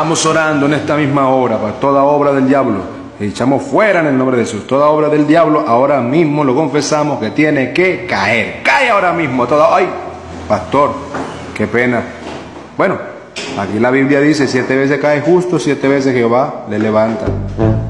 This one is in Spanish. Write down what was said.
Estamos orando en esta misma hora para toda obra del diablo. Echamos fuera en el nombre de Jesús. Toda obra del diablo ahora mismo lo confesamos que tiene que caer. Cae ahora mismo. Ay, pastor, qué pena. Bueno, aquí la Biblia dice 7 veces cae justo, 7 veces Jehová le levanta.